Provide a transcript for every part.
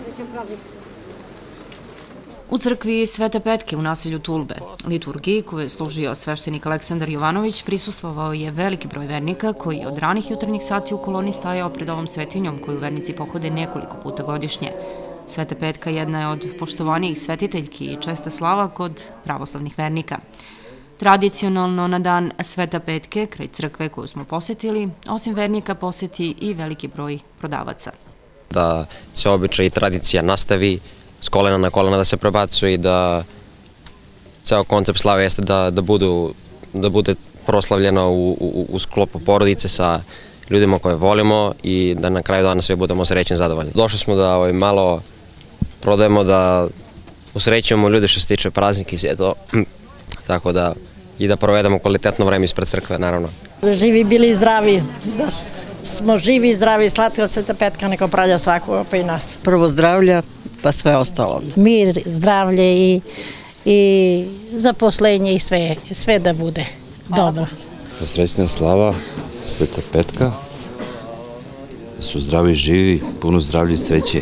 U crkvi Svete Petke u naselju Tulbe, liturgiji koju je služio sveštenik Aleksandar Jovanović, prisustvovao je veliki broj vernika koji je od ranih jutarnjih sati u koloni stajao pred ovom svetinjom koju vernici pohode nekoliko puta godišnje. Sveta Petka jedna je od poštovanijih svetiteljki i česta slava kod pravoslavnih vernika. Tradicionalno na dan Sveta Petke, kraj crkve koju smo posetili, osim vernika poseti i veliki broj prodavaca. Da se običaj i tradicija nastavi, s kolena na kolena da se prebacuje i da ceo koncept slave jeste da bude proslavljeno u sklopu porodice sa ljudima koje volimo i da na kraju dana svi budemo srećni i zadovoljni. Došli smo da malo prodajemo, da usrećujemo ljude što se tiče praznika i sve to, tako da i da provedemo kvalitetno vreme ispred crkve, naravno. Da živi bili zdravi, da smo živi i zdravi, slatila Sveta Petka neka opravlja svakoga pa i nas. Prvo zdravlja, pa sve ostalo. Mir, zdravlje i zaposlenje i sve da bude dobro. Srećna slava, Sveta Petka, da su zdravi i živi, puno zdravlja i sreće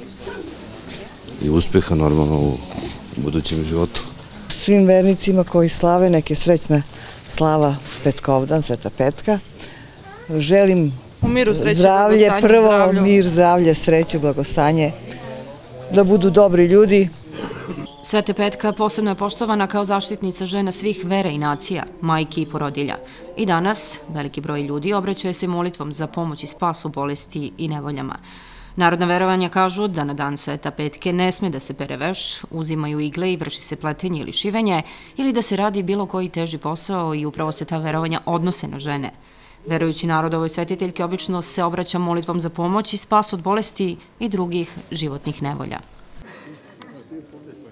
i uspeha normalno u budućem životu. Svim vernicima koji slave neke srećna slava Petkovdan, Sveta Petka. Želim zdravlje, prvo mir, zdravlje, sreću, blagostanje, da budu dobri ljudi. Sveta Petka posebno je poštovana kao zaštitnica žena svih vera i nacija, majki i porodilja. I danas veliki broj ljudi obraćaju se molitvom za pomoć i spas u bolesti i nevoljama. Narodna verovanja kažu da na dan Sveta Petke ne sme da se pere veš, uzimaju igle i vrši se pletenje ili šivenje, ili da se radi bilo koji teži posao i upravo se ta verovanja odnose na žene. Verujući narod ovoj svetiteljki obično se obraća molitvom za pomoć i spas od bolesti i drugih životnih nevolja.